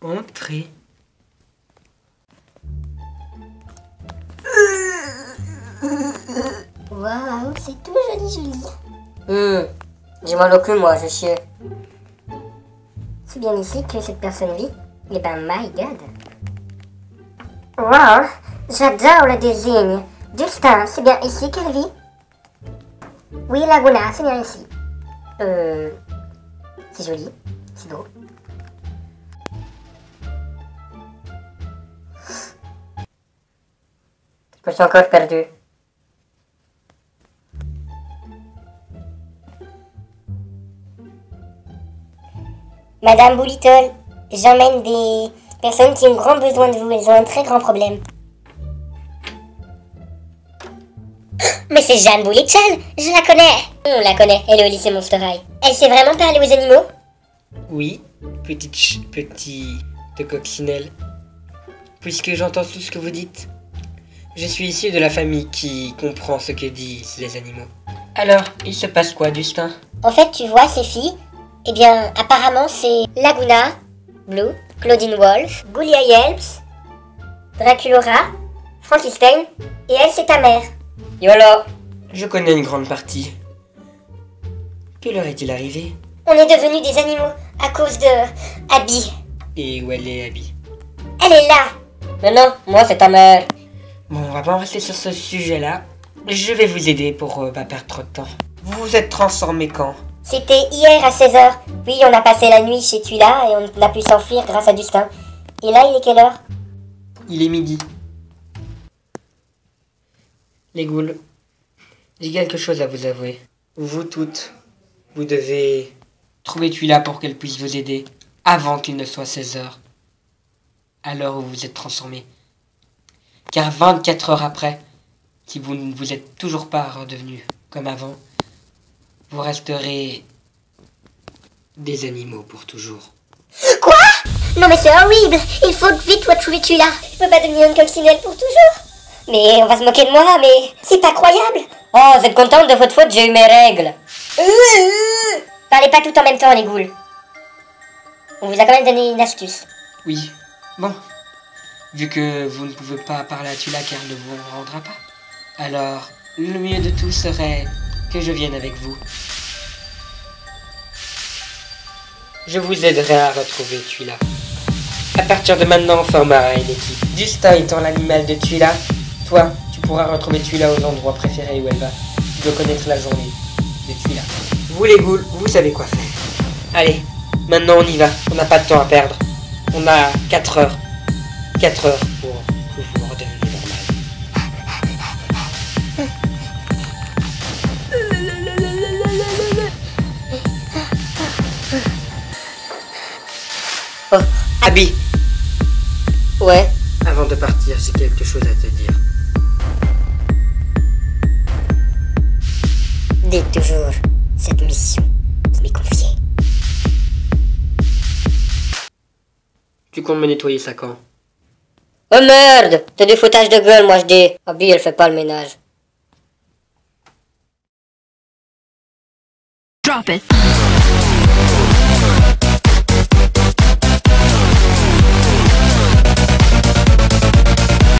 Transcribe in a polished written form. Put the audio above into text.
Entrez. Waouh, c'est tout joli. J'ai mal au cul, moi, je chier. C'est bien ici que cette personne vit. Eh ben, my god. Wow, j'adore le design. Justin, c'est bien ici qu'elle vit? Oui, Laguna, c'est bien ici. C'est joli, c'est beau. Je me suis encore perdu. Madame Boolittle, j'emmène des personnes qui ont grand besoin de vous. Elles ont un très grand problème. Mais c'est Jeanne Boolittle, je la connais. On la connaît, elle est au lycée Monster High. Elle sait vraiment parler aux animaux? Oui, petite coccinelle. Puisque j'entends tout ce que vous dites, je suis issu de la famille qui comprend ce que disent les animaux. Alors, il se passe quoi, Justin? En fait, tu vois, ces filles, eh bien, apparemment, c'est Laguna, Blue, Claudine Wolf, Goulia Yelps, Draculora, Frankenstein, et elle, c'est ta mère. YOLO! Je connais une grande partie. Que leur est-il arrivé? On est devenus des animaux à cause de Abby. Et où elle est, Abby? Elle est là! Mais non, moi, c'est ta mère. Bon, on va pas en rester sur ce sujet-là. Je vais vous aider pour pas perdre trop de temps. Vous vous êtes transformé quand? C'était hier à 16h. Oui, on a passé la nuit chez Tula et on a pu s'enfuir grâce à Justin. Et là, il est quelle heure? Il est midi. Les ghouls, j'ai quelque chose à vous avouer. Vous toutes, vous devez trouver Tula pour qu'elle puisse vous aider avant qu'il ne soit 16h. À l'heure où vous vous êtes transformés. Car 24 heures après, si vous ne vous êtes toujours pas redevenus comme avant, vous resterez des animaux pour toujours. Quoi? Non mais c'est horrible. Il faut vite trouver Tula. Je peux pas devenir une coccinelle pour toujours. Mais on va se moquer de moi, mais c'est pas croyable. Oh, vous êtes contente de votre faute, j'ai eu mes règles. Parlez pas tout en même temps, les ghouls. On vous a quand même donné une astuce. Oui, bon. Vu que vous ne pouvez pas parler à Tula car elle ne vous rendra pas. Alors, le mieux de tout serait que je vienne avec vous. Je vous aiderai à retrouver Tula. À partir de maintenant, on formera une équipe. Justin étant l'animal de Tula, toi, tu pourras retrouver Tula aux endroits préférés où elle va. Tu dois connaître la journée de Tula. Vous les ghouls, vous savez quoi faire. Allez, maintenant on y va. On n'a pas de temps à perdre. On a 4 heures. 4 heures pour que vous redeveniez normal. Oh, Abby, ouais. avant de partir, j'ai quelque chose à te dire. Dites toujours cette mission qui m'est confiée. Tu comptes me nettoyer ça quand? Oh merde! T'as du foutage de gueule, moi je dis. Abby, elle fait pas le ménage. Drop it.